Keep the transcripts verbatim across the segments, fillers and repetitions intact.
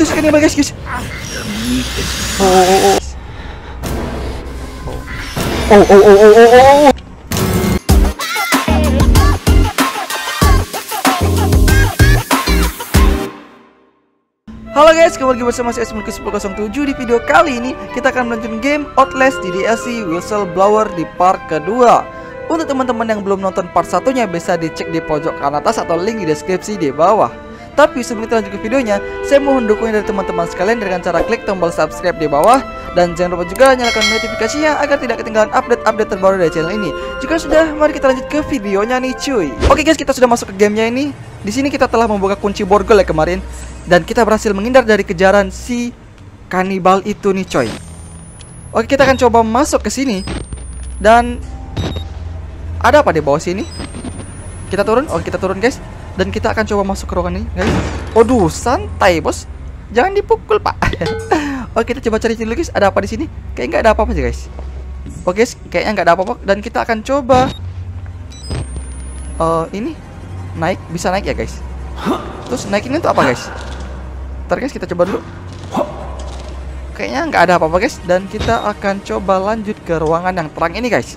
itu si kanibal guys, guys. Oh, oh, oh. Oh, oh, oh, oh, oh, oh. Halo guys, kembali lagi bersama saya Smulkis sepuluh nol tujuh. Di video kali ini kita akan melanjutkan game Outlast di D L C Whistleblower di part kedua. Untuk teman-teman yang belum nonton part satunya bisa dicek di pojok kanan atas atau link di deskripsi di bawah. Tapi sebelum kita lanjut ke videonya, saya mohon dukungan dari teman-teman sekalian dengan cara klik tombol subscribe di bawah. Dan jangan lupa juga nyalakan notifikasinya agar tidak ketinggalan update-update terbaru dari channel ini. Jika sudah, mari kita lanjut ke videonya nih cuy. Oke guys, kita sudah masuk ke gamenya ini. Di sini kita telah membuka kunci borgol ya kemarin. Dan kita berhasil menghindar dari kejaran si kanibal itu nih coy. Oke, kita akan coba masuk ke sini. Dan ada apa di bawah sini? Kita turun, oke kita turun guys. Dan kita akan coba masuk ke ruangan ini guys. Waduh, santai bos. Jangan dipukul pak. Oke, kita coba cari dulu guys. Ada apa di sini? Kayaknya nggak ada apa-apa sih guys. Oke guys, kayaknya nggak ada apa-apa. Dan kita akan coba uh, ini naik, bisa naik ya guys. Terus naikin itu apa guys? Ntar guys, kita coba dulu. Kayaknya nggak ada apa-apa guys. Dan kita akan coba lanjut ke ruangan yang terang ini guys.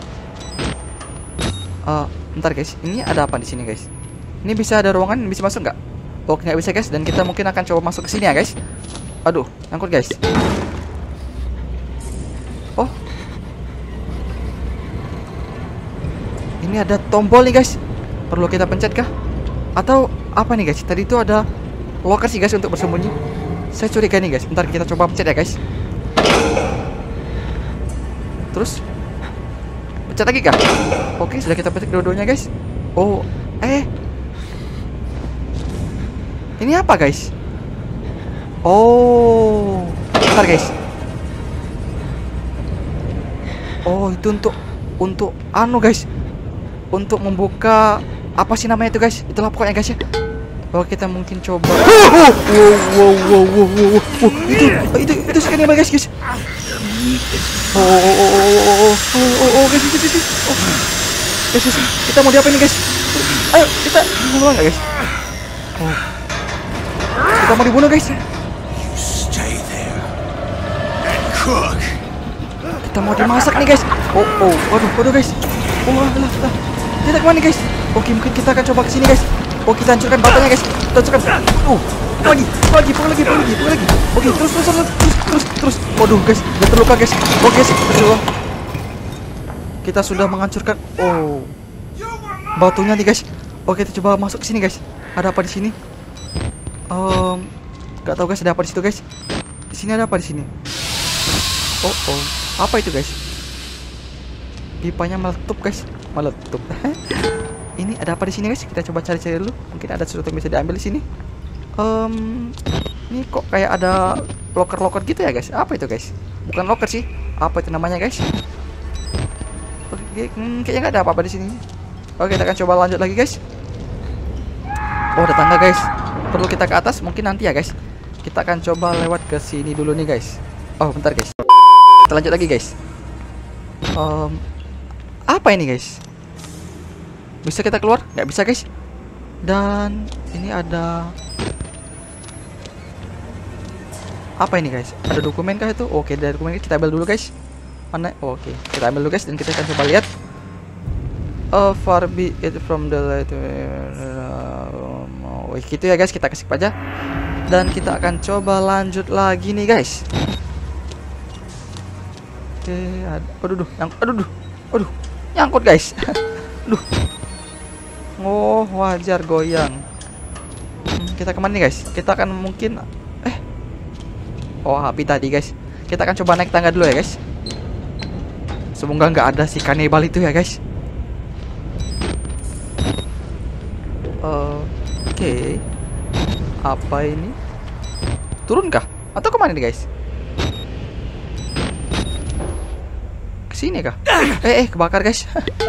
Uh, ntar guys, ini ada apa di sini guys? Ini bisa ada ruangan, bisa masuk nggak? Oke, nggak bisa guys. Dan kita mungkin akan coba masuk ke sini ya guys. Aduh, nyangkut guys. Oh, ini ada tombol nih guys. Perlu kita pencet kah? Atau apa nih guys? Tadi itu ada locker sih guys untuk bersembunyi. Saya curiga nih guys. Bentar kita coba pencet ya guys. Terus pencet lagi kah? Oke, sudah kita pencet dua-duanya guys. Oh, eh ini apa guys? Oh, bentar guys. Oh, itu untuk untuk anu guys. Untuk membuka apa sih namanya itu guys? Itulah pokoknya guys ya. Oh, kita mungkin coba. Wow, wow, wow, wow, wow, wow. Itu itu itu sekali guys guys. Oh, oh, oh, oh, oh, oh, oh, oh, guys, guys, guys. Oh. Guys, guys, kita mau diapain nih guys? Ayo, kita bunuh nggak guys? Oh. Kita mau dibunuh guys. Kita mau dimasak nih guys. Oh, oh, waduh, waduh guys. Oh, lah, lah, lah. Kita kemana nih guys? Oke, mungkin kita akan coba ke sini guys. Oh, kita hancurkan batanya guys. Kita hancurkan. Oh, lagi, lagi, pukul lagi, pukul lagi, pukul lagi. Oke, terus, terus, terus, terus, terus, terus. Waduh guys, dia terluka guys. Oke, terus. Kita sudah menghancurkan. Oh, batunya nih guys. Oke, kita coba masuk ke sini guys. Ada apa di sini? Um, gak tahu guys, ada apa di situ guys. Di sini ada apa di sini? Oh, oh, apa itu guys? Pipanya meletup guys, meletup. Ini ada apa di sini guys? Kita coba cari-cari dulu. Mungkin ada sesuatu yang bisa diambil di sini. Um, ini kok kayak ada locker-locker gitu ya guys? Apa itu guys? Bukan locker sih. Apa itu namanya guys? Oke, hmm, kayaknya nggak ada apa-apa di sini. Oke, kita akan coba lanjut lagi guys. Oh, ada tangga guys. Perlu kita ke atas? Mungkin nanti ya guys. Kita akan coba lewat ke sini dulu nih guys. Oh, bentar guys. Kita lanjut lagi guys. Um, apa ini guys? Bisa kita keluar? Nggak bisa guys. Dan ini ada apa ini guys? Ada dokumen kah itu? Oke, dari dokumen kita ambil dulu guys. Mana? Oke, kita ambil dulu guys dan kita akan coba lihat. Uh, far be it from the light. Oh, gitu ya guys, kita kasih aja. Dan kita akan coba lanjut lagi nih guys. Oke, ada, aduh, aduh, yang, aduh, aduh, aduh, nyangkut guys. Aduh, oh wajar goyang. Hmm, kita kemana nih guys? Kita akan mungkin, eh, oh api tadi guys. Kita akan coba naik tangga dulu ya guys. Semoga nggak ada si kanibal itu ya guys. Uh, Oke, okay. Apa ini? Turun kah? Atau kemana nih guys? Sini kah? Eh, eh, kebakar guys.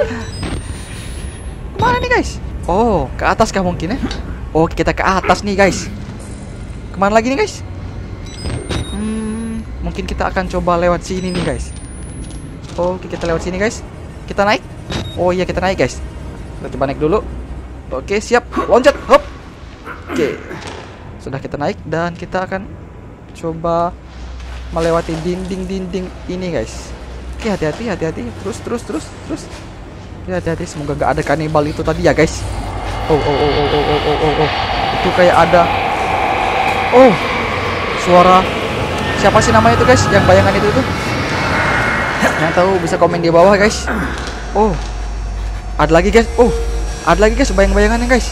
Kemana nih guys? Oh, ke atas kah mungkin ya? Oh, kita ke atas nih guys. Kemana lagi nih guys? Hmm, mungkin kita akan coba lewat sini nih guys. Oke, kita lewat sini guys. Kita naik. Oh iya, kita naik guys. Kita coba naik dulu. Oke, siap. Loncat. Hop. Oke. Sudah kita naik dan kita akan coba melewati dinding-dinding ini guys. Oke, hati-hati, hati-hati. Terus, terus, terus, terus. Ya, hati-hati. Semoga gak ada kanibal itu tadi ya guys. Oh, oh, oh, oh, oh, oh, oh, oh. Itu kayak ada. Oh, suara. Siapa sih namanya itu guys? Yang bayangan itu tuh. Yang tahu bisa komen di bawah guys. Oh, ada lagi guys. Oh, ada lagi guys bayang-bayangannya guys.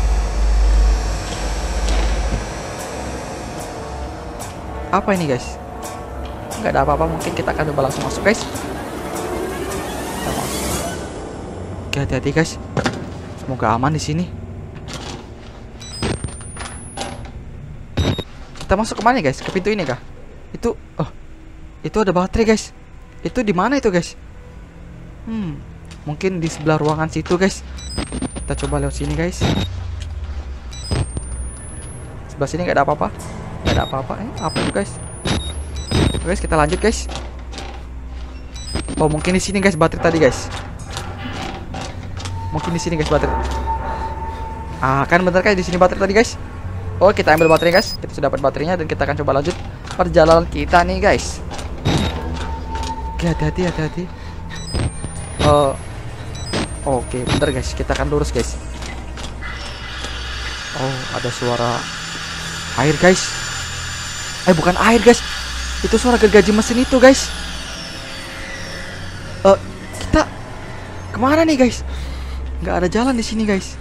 Apa ini guys? Nggak ada apa-apa, mungkin kita akan coba langsung masuk guys. Kita masuk. Oke, hati-hati guys. Semoga aman di sini. Kita masuk kemana guys? Ke pintu ini kah? Itu, oh, itu ada baterai guys. Itu di mana itu guys? Hmm, mungkin di sebelah ruangan situ guys. Kita coba lewat sini guys. Sebelah sini nggak ada apa-apa. Nggak ada apa-apa. Eh, apa itu guys? Guys, kita lanjut guys. Oh, mungkin di sini guys baterai tadi guys. Mungkin di sini guys baterai. Ah, kan bener guys di sini baterai tadi guys. Oh, kita ambil baterai guys. Kita sudah dapat baterainya dan kita akan coba lanjut perjalanan kita nih guys. Oke, hati-hati, hati-hati. Uh, Oke, okay, bentar guys. Kita akan lurus guys. Oh, ada suara air guys. Eh, bukan air guys. Itu suara gergaji mesin itu guys. Uh, kita kemana nih guys? Nggak ada jalan di sini guys.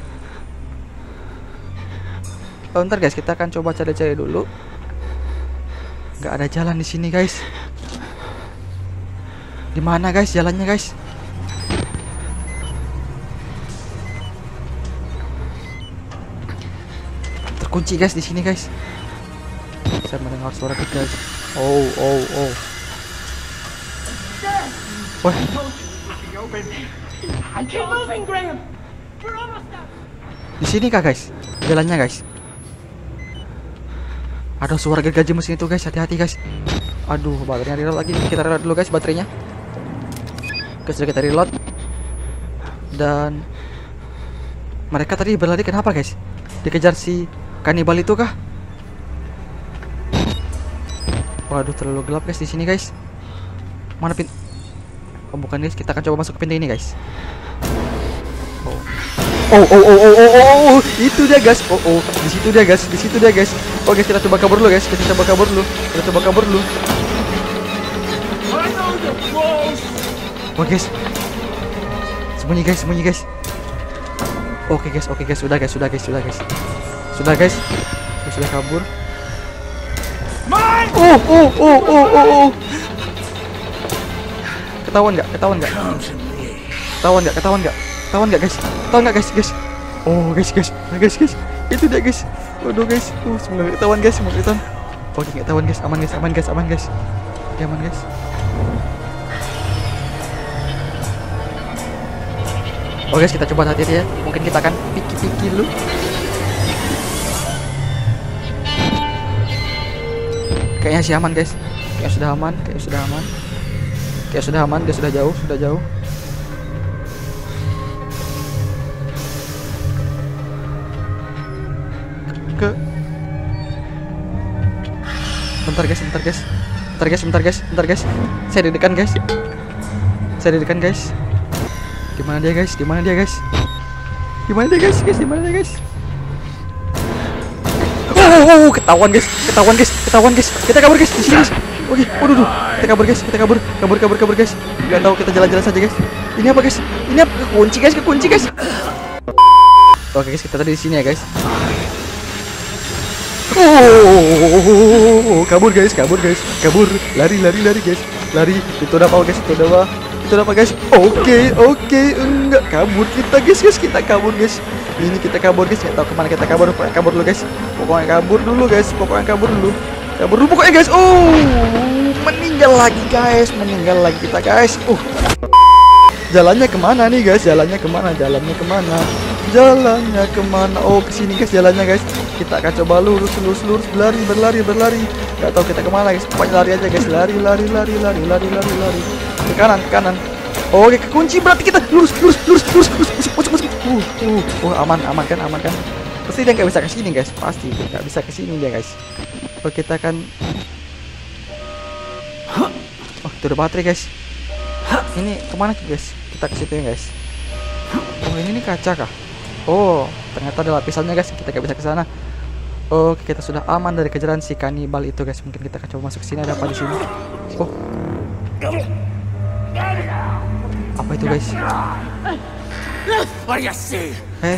Oh, bentar guys, kita akan coba cari-cari dulu. Nggak ada jalan di sini guys. Di mana guys jalannya guys? Terkunci guys di sini guys. Saya mendengar suara guys. Oh, oh, oh. Wah. Di sini kah guys? Jalannya guys. Ada suara gergaji mesin itu guys. Hati-hati guys. Aduh, baterainya reload lagi. Kita reload dulu guys baterainya. Oke, sudah kita reload. Dan mereka tadi berlari kenapa guys? Dikejar si kanibal itu kah? Waduh, terlalu gelap guys di sini guys. Mana pintu? Oh, bukan guys, kita akan coba masuk ke pintu ini guys. Oh. Oh, oh, oh, oh, oh, oh, oh, itu dia guys. Oh, oh, di situ dia guys, di situ dia guys. Oh guys, kita coba kabur dulu guys, kita coba kabur dulu, kita coba kabur dulu. Oh guys, sembunyi guys, sembunyi guys. Oke guys, oke guys, sudah guys, sudah guys, sudah guys, sudah guys, guys sudah kabur. Oh, oh, oh, oh, oh, oh. Ketahuan nggak? Ketahuan nggak? Ketahuan nggak? Ketahuan nggak? Ketahuan nggak guys? Ketahuan nggak guys? Guys. Oh guys, guys, nah, guys, guys. Itu dia guys. Waduh guys. Uh, semoga ketahuan guys, semoga ketahuan. Oke, nggak ketahuan guys. Aman guys, aman guys, aman guys. Oke, aman guys. Oke guys, kita coba hati-hati ya. Mungkin kita akan piki-piki dulu. Kayaknya sih aman guys. Kayaknya sudah aman, kayaknya sudah aman. Kayak sudah aman, dia sudah jauh, sudah jauh. Ke. Bentar guys, bentar guys. Bentar guys, bentar guys, bentar guys. Saya didekan guys. Saya didekan guys. Di mana dia guys? Di mana dia guys? Di mana dia guys? Guys, di mana dia guys? Oh, oh, oh, ketahuan guys, ketahuan guys, ketahuan guys. Kita kabur guys di sini guys. Oke, waduh, duh. Kita kabur guys, kita kabur, kabur, kabur, kabur guys. Gak tahu, kita jalan-jalan saja guys. Ini apa guys? Ini apa? Kekunci guys, kekunci guys. Oke guys, kita tadi di sini ya guys. Oh, kabur guys, kabur guys, kabur, lari, lari, lari guys, lari. Itu udah apa guys? Itu udah apa? Itu udah apa guys? Oke, oke, enggak kabur kita guys, guys, kita kabur guys. Ini kita kabur guys, nggak tahu kemana kita kabur, pokoknya kabur dulu guys. Pokoknya kabur dulu guys, pokoknya kabur dulu. Kabur dulu pokoknya guys. Oh, meninggal lagi guys, meninggal lagi kita guys. Uh, jalannya kemana nih guys? Jalannya kemana? Jalannya kemana? Jalannya kemana? Oh, kesini guys jalannya guys. Kita akan coba lurus, lurus, lurus, berlari, berlari, berlari. Gak tahu kita kemana guys. Pokoknya lari aja guys, lari, lari, lari, lari, lari, lari, lari. Ke kanan, ke kanan. Oke, kekunci berarti kita lurus, lurus, lurus, lurus, lurus, masuk, masuk, masuk. Uh, uh, uh, aman, aman kan, aman kan? Pasti dia nggak bisa ke sini guys, pasti nggak bisa ke sini dia guys. Oh kita akan, oh itu ada baterai guys. Ini kemana tuh guys? Kita ke situ ya guys. Oh ini nih kaca kah? Oh ternyata ada lapisannya guys. Kita nggak bisa ke sana. Oke kita sudah aman dari kejaran si kanibal itu guys. Mungkin kita akan coba masuk ke sini. Ada apa di sini? Oh apa itu guys? Eh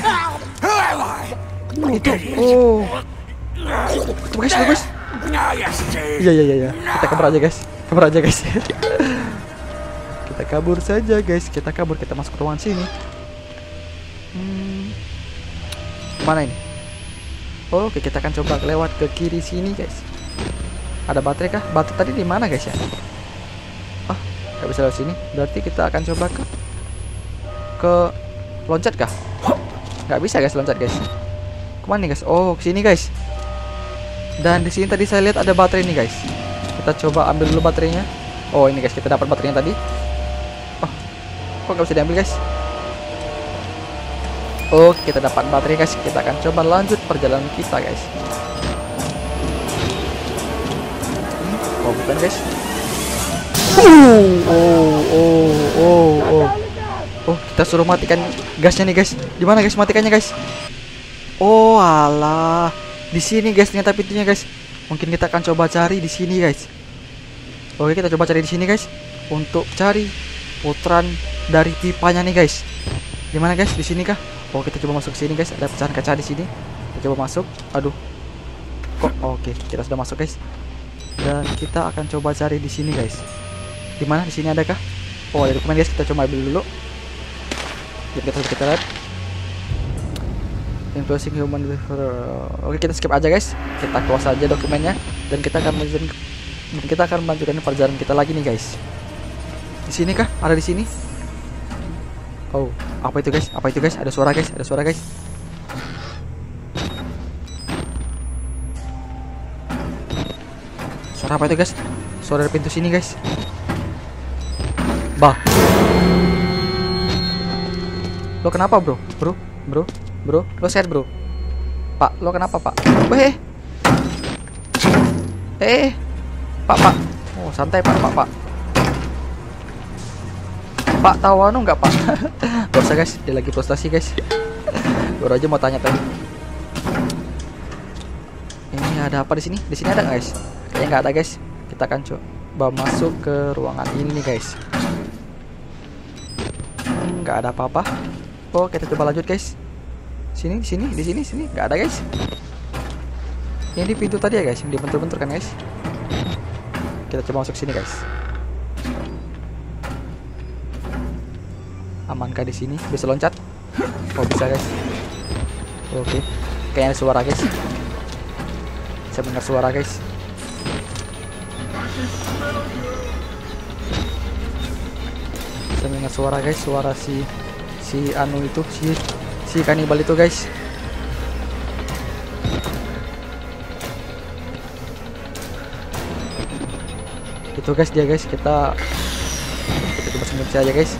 itu oh itu guys, itu guys. Iya iya iya. Kita kabur aja guys. Kabur aja guys. Kita kabur saja guys. Kita kabur. Kita masuk ke ruangan sini. Hmm. Mana ini? Oke kita akan coba lewat ke kiri sini guys. Ada baterai kah? Baterai tadi di mana guys ya? Ah nggak bisa lewat sini. Berarti kita akan coba ke ke loncat kah? Nggak bisa guys loncat guys. Kemana nih guys? Oh kesini guys. Dan di sini tadi saya lihat ada baterai nih guys. Kita coba ambil dulu baterainya. Oh ini guys kita dapat baterainya tadi. Oh kok nggak bisa diambil guys? Oke kita dapat baterai guys. Kita akan coba lanjut perjalanan kita guys. Oh bukan guys. Oh oh oh oh oh. Oh kita suruh matikan gasnya nih guys. Di mana guys matikannya guys? Oh alah, di sini guys ternyata pintunya guys. Mungkin kita akan coba cari di sini guys. Oke kita coba cari di sini guys untuk cari putaran dari pipanya nih guys. Di mana guys? Di sini kah? Oh kita coba masuk ke sini guys. Ada pecahan kaca di sini. Kita coba masuk. Aduh. Kok? Oke kita sudah masuk guys. Dan kita akan coba cari di sini guys. Di mana? Di sini adakah? Oh ada dokumen guys. Kita coba ambil dulu. Jadi kita kita lihat. Influencing human behavior. Oke kita skip aja guys. Kita close aja dokumennya dan kita akan melanjutkan kita akan melanjutkan perjalanan kita lagi nih guys. Di sini kah? Ada di sini? Oh, apa itu guys? Apa itu guys? Ada suara guys, ada suara guys. Suara apa itu guys? Suara dari pintu sini guys. Bah. Lo kenapa bro? Bro? Bro? Bro, lo sehat bro? Pak, lo kenapa pak? Weh, eh, pak pak, oh santai pak pak pak, pak tahu anu nggak pak? Gak usah guys, dia lagi frustasi guys. Baru aja mau tanya tadi. Ini ada apa di sini? Di sini ada nggak guys? Kayaknya nggak ada guys. Kita akan coba masuk ke ruangan ini guys. Nggak ada apa-apa. Oh kita coba lanjut guys. Sini, di sini, di sini, sini, nggak ada guys. Ini di pintu tadi ya guys, yang dibentur-bentur kan guys. Kita coba masuk sini guys. Amankah di sini? Bisa loncat? Oh bisa guys. Oke, kayaknya ada suara guys. Saya dengar suara guys. Saya dengar suara guys, suara si si anu itu si si kanibal itu guys. Itu guys dia guys. Kita kita coba sembunyi aja guys.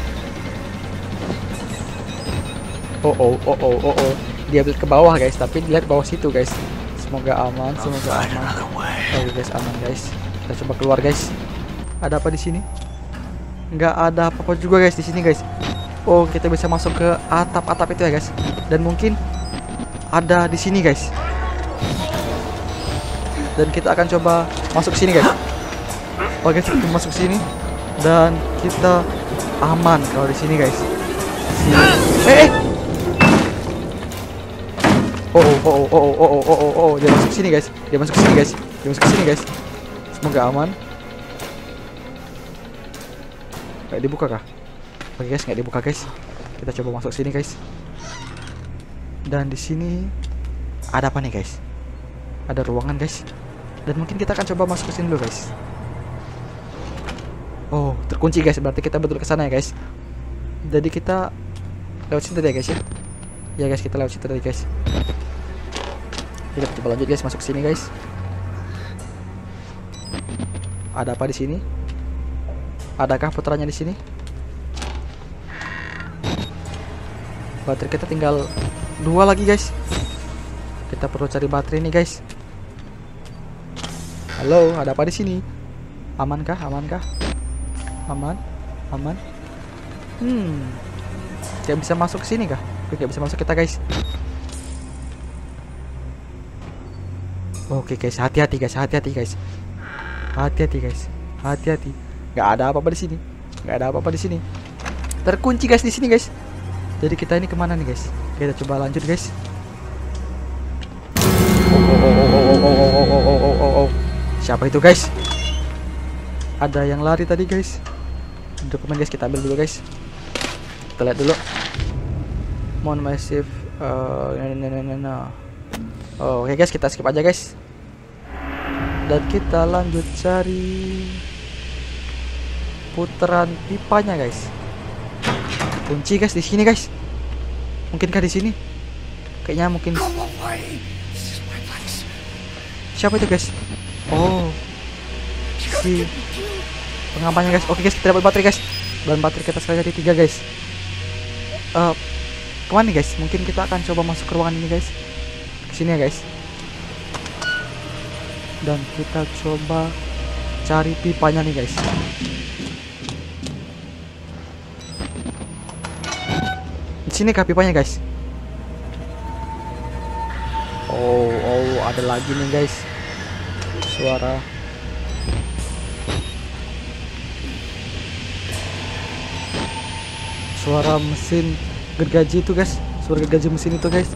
Oh oh oh oh oh oh. Dia balik ke bawah guys, tapi dilihat bawah situ guys. Semoga aman, semoga aman. Oke guys aman guys. Kita coba keluar guys. Ada apa di sini? Nggak ada apa-apa juga guys di sini guys. Oh kita bisa masuk ke atap-atap itu ya guys. Dan mungkin ada di sini guys. Dan kita akan coba masuk sini guys. Oke kita masuk sini dan kita aman kalau di sini guys. Sini. Eh, eh. Oh oh oh oh oh oh oh oh oh dia masuk sini guys. Dia masuk sini guys. Dia masuk sini guys. Semoga aman. Nggak dibuka kah? Oke guys, nggak dibuka guys. Kita coba masuk sini guys. Dan di sini ada apa nih guys? Ada ruangan guys. Dan mungkin kita akan coba masuk ke sini dulu guys. Oh, terkunci guys. Berarti kita betul ke sana ya guys. Jadi kita lewat situ tadi ya guys ya. Ya guys, kita lewat situ tadi guys. Kita coba lanjut guys, masuk sini guys. Ada apa di sini? Adakah putarannya di sini? Baterai kita tinggal dua lagi guys. Kita perlu cari baterai nih guys. Halo, ada apa di sini? Aman kah? Aman kah? Aman? Aman? Hmm. Kayak bisa masuk ke sini kah? Kayak bisa masuk kita guys. Oke guys, hati-hati guys, hati-hati guys. Hati-hati guys. Hati-hati. Gak ada apa-apa di sini. Gak ada apa-apa di sini. Terkunci guys di sini guys. Jadi kita ini kemana nih guys? Kita coba lanjut guys. Oh, oh, oh, oh, oh, oh, oh, oh, oh, oh, oh, oh. Siapa itu guys? Ada yang lari tadi guys. Dokumen guys, kita ambil dulu guys. Kita lihat dulu. Mon massive. Uh, no, no, no, no. Oh, oke okay guys, kita skip aja guys. Dan kita lanjut cari putaran pipanya guys. Kunci guys di sini guys. Mungkinkah di sini? Kayaknya mungkin. Siapa itu guys? Oh, si pengamannya guys. Oke guys, kita dapat baterai guys. Dan baterai kita sekarang jadi tiga guys. Uh, kemana nih guys? Mungkin kita akan coba masuk ke ruangan ini guys. Kesini ya guys. Dan kita coba cari pipanya nih guys. Di sini kah pipanya guys? Oh, oh, ada lagi nih guys. Suara. Suara mesin gergaji itu guys. Suara gergaji mesin itu guys.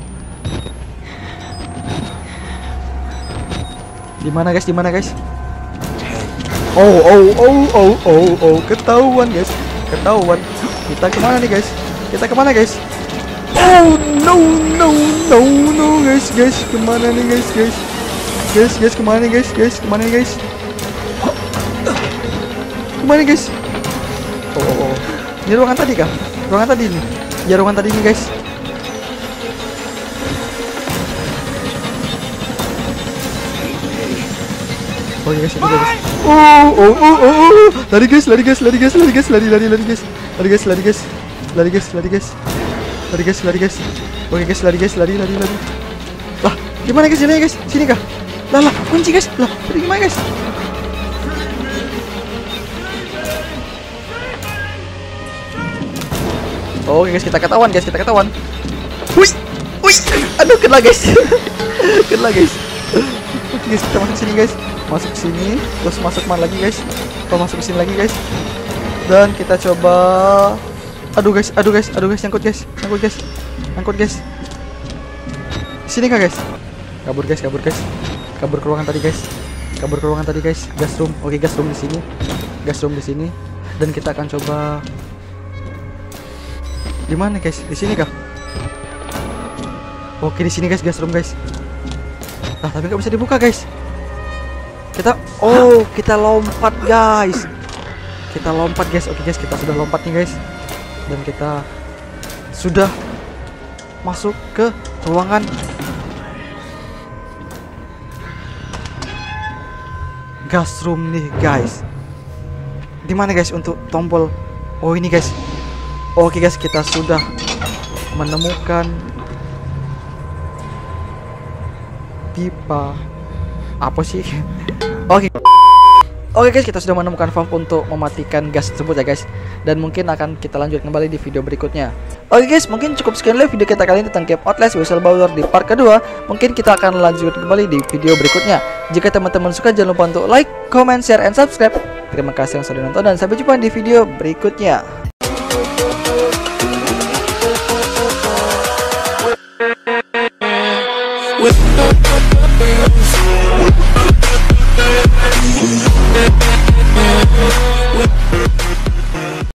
Di mana guys? Di mana guys? Oh, oh, oh, oh, oh, oh, ketahuan guys. Ketahuan. Kita kemana nih guys? Kita kemana guys? Oh no no no no guys guys, kemana nih guys guys guys guys kemana nih guys guys kemana nih guys kemana nih guys? Oh, oh, oh. Ini ruangan tadi kah? Ruangan tadi nih. Ya ruangan tadi nih guys. Oh iya guys, ini guys. Oh oh oh oh oh. Lari guys, lari guys, lari guys, lari guys, lari lari lari guys. Lari guys, lari guys. Lari guys, lari guys. Lari guys, lari guys. Oke guys, lari guys, lari lari lari. Lah, gimana guys ini guys? Sini kah? Lah lah, kunci guys. Lah, tadi gimana guys? Oke guys, kita ketahuan guys, kita ketahuan. Wih, wih, aduh kena guys. Kena guys. Oke guys, kita masuk sini guys. Masuk sini, terus masuk mana lagi guys? Oh, masuk ke sini lagi guys. Dan kita coba. Aduh guys, aduh guys, aduh guys, nyangkut guys, nyangkut guys, nyangkut guys. Sini kah guys? Kabur guys, kabur guys, kabur ke ruangan tadi guys, kabur ke ruangan tadi guys. Gas room, oke gas room di sini, gas room di sini. Dan kita akan coba. Di mana guys? Di sini kah? Oke di sini guys, gas room guys. Nah tapi nggak bisa dibuka guys. Kita, oh kita lompat guys, kita lompat guys. Oke guys, kita sudah lompat nih guys. Dan kita sudah masuk ke ruangan gas room nih guys. Dimana guys untuk tombol? Oh ini guys. Oke guys, kita sudah menemukan pipa. Apa sih? Oke. Oke guys, kita sudah menemukan valve untuk mematikan gas tersebut ya guys. Dan mungkin akan kita lanjut kembali di video berikutnya. Oke guys, mungkin cukup sekian dulu video kita kali ini tentang game Outlast Whistleblower di part kedua. Mungkin kita akan lanjut kembali di video berikutnya. Jika teman-teman suka, jangan lupa untuk like, comment, share, and subscribe. Terima kasih yang sudah nonton dan sampai jumpa di video berikutnya. With